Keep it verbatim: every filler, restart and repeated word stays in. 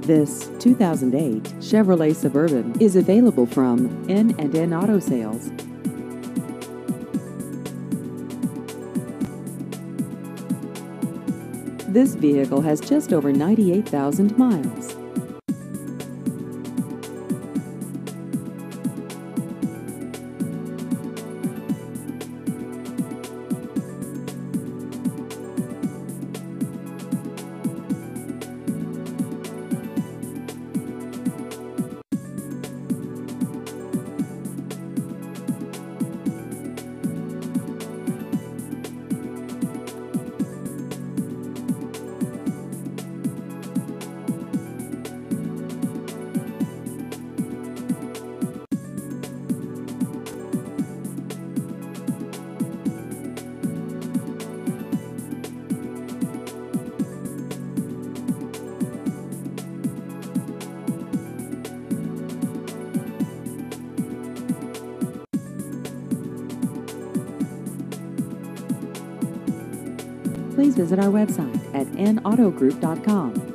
This two thousand eight Chevrolet Suburban is available from N and N Auto Sales. This vehicle has just over ninety-eight thousand miles. Please visit our website at n auto group dot com.